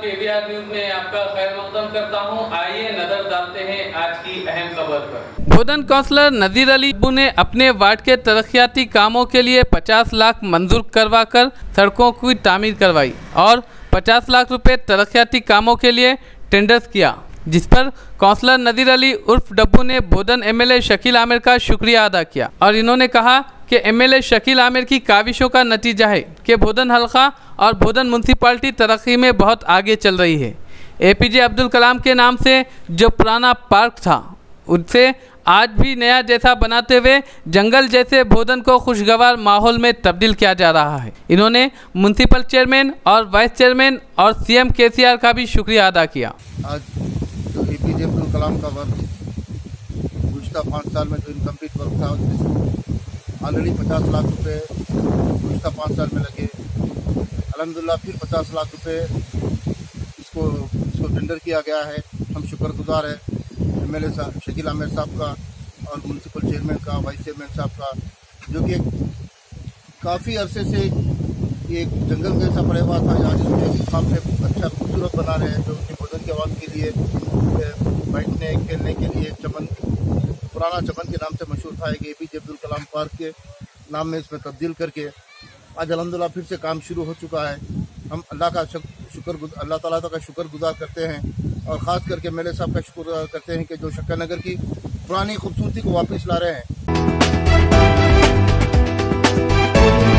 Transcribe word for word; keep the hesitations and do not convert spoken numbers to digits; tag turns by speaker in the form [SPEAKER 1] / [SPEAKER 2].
[SPEAKER 1] KVR news में आपका खैर मकदम करता हूं। आइए नजर डालते हैं आज की अहम खबर पर। बोधन काउंसलर नजीर अली ने अपने वार्ड के तरक्याती कामों के लिए पचास लाख मंजूर करवाकर सड़कों की तामीर करवाई और पचास लाख रुपए तरक्याती कामों के लिए टेंडर्स किया, जिस पर काउंसलर नजीर अली उर्फ डब्बू ने बोधन एमएलए शकील आमिर का शुक्रिया अदा किया और इन्होंने कहा कि एमएलए शकील आमिर की काविशों का नतीजा है कि बोधन हल्का और बोधन म्यूनसिपाल्टी तरक्की में बहुत आगे चल रही है। एपीजे अब्दुल कलाम के नाम से जो पुराना पार्क था उससे आज भी नया जैसा बनाते हुए जंगल जैसे बोधन को खुशगवार माहौल में तब्दील किया जा रहा है। इन्होंने म्यूनसिपल चेयरमैन और वाइस चेयरमैन और सीएम केसीआर का भी शुक्रिया अदा किया।
[SPEAKER 2] आज जो एपीजे अब्दुल कलाम का वर्क गुज़श्ता पाँच साल में जो इनकम्प्लीट वर्क था उसमें ऑलरेडी पचास लाख रुपए गुज़श्ता पाँच साल में लगे। अल्हम्दुलिल्लाह फिर पचास लाख रुपए इसको इसको टेंडर किया गया है। हम शुक्रगुजार हैं एमएलए साहब शकील आमिर साहब का और म्यूनसिपल चेयरमैन का, वाइस चेयरमैन साहब का, जो कि काफ़ी अरसे से ये जंगल जैसा पड़े हुआ था, आज इसके काम से अच्छा खूबसूरत बना रहे हैं। जो कि बोधन के आवाम के लिए बैठने खेलने के लिए चमन, पुराना चमन के नाम से मशहूर था, एक एपीजे अब्दुल कलाम पार्क के नाम में इसमें तब्दील करके आज अल्हम्दुलिल्लाह फिर से काम शुरू हो चुका है। हम अल्लाह का शुक्र अल्लाह ताला का शुक्र गुजार करते हैं और ख़ास करके एमएलए साहब का शुक्र करते हैं कि जो शक्कर नगर की पुरानी खूबसूरती को वापस ला रहे हैं।